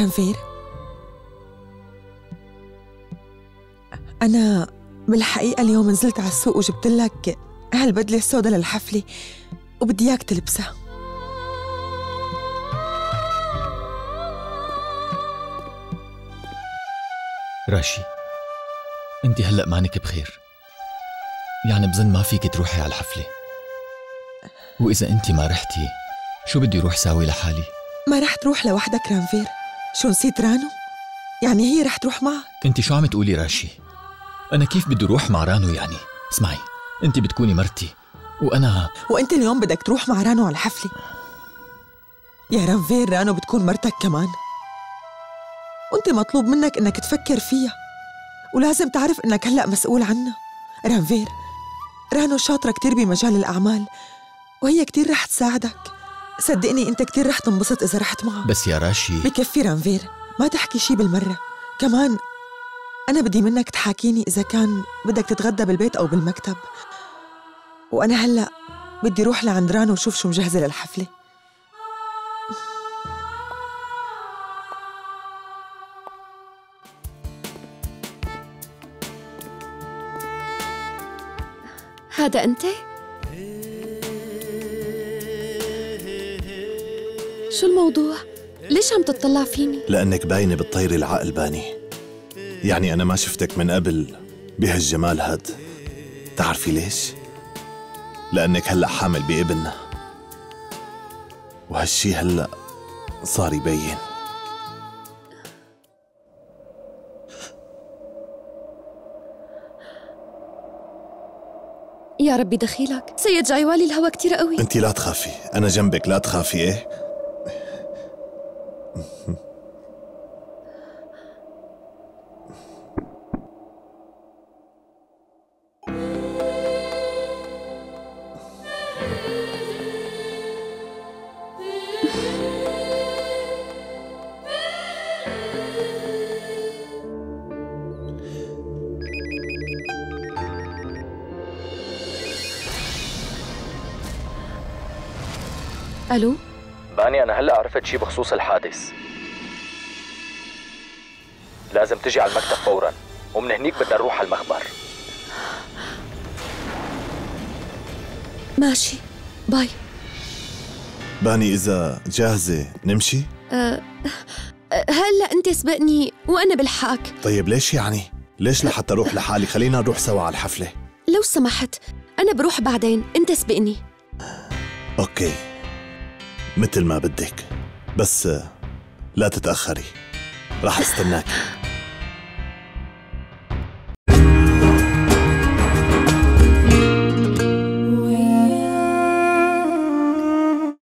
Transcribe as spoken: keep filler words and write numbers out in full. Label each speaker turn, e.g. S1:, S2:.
S1: رانفير، أنا بالحقيقة اليوم نزلت على السوق وجبت لك هالبدلة السوداء للحفلة وبدي إياك تلبسها.
S2: راشي، انت هلأ مانك بخير، يعني بظن ما فيك تروحي على الحفلة، وإذا انت ما رحتي شو بدي روح ساوي لحالي؟
S1: ما رح تروح لوحدك رانفير، شو نسيت رانو؟ يعني هي رح تروح معك.
S2: انت شو عم تقولي راشي؟ أنا كيف بدي روح مع رانو يعني؟ اسمعي، انت بتكوني مرتي وأنا
S1: وانت اليوم بدك تروح مع رانو على الحفلة. يا رانفير، رانو بتكون مرتك كمان، وانت مطلوب منك انك تفكر فيها، ولازم تعرف انك هلأ مسؤول عنها. رانفير، رانو شاطرة كتير بمجال الأعمال، وهي كتير رح تساعدك. صدقني انت كتير رح تنبسط إذا رحت معها.
S2: بس يا راشي
S1: بكفي رانفير، ما تحكي شي بالمرة. كمان أنا بدي منك تحاكيني إذا كان بدك تتغدى بالبيت أو بالمكتب، وأنا هلأ بدي روح لعند رانو وشوف شو مجهزة للحفلة.
S3: هذا أنت؟ شو الموضوع؟ ليش عم تطلع فيني؟
S4: لأنك باينة بالطير العقل باني، يعني أنا ما شفتك من قبل بهالجمال هاد. تعرفي ليش؟ لأنك هلأ حامل بابننا، وهالشي هلأ صار يبين.
S3: يا ربي دخيلك، سيد جايوالي الهوا كتير قوي.
S4: انتي لا تخافي، أنا جنبك، لا تخافي. إيه؟
S3: ألو؟
S2: باني، أنا هلأ عرفت شي بخصوص الحادث، لازم تجي على المكتب فوراً، ومن هنيك بدنا نروح على المخبر.
S3: ماشي، باي.
S4: باني إذا جاهزة نمشي؟
S3: أه هلأ أنت سبقني وأنا بلحقك.
S4: طيب ليش يعني؟ ليش لحتى أروح لحالي؟ خلينا نروح سوا على الحفلة.
S3: لو سمحت، أنا بروح بعدين، أنت سبقني.
S4: أوكي، مثل ما بدك، بس لا تتأخري، راح استناك.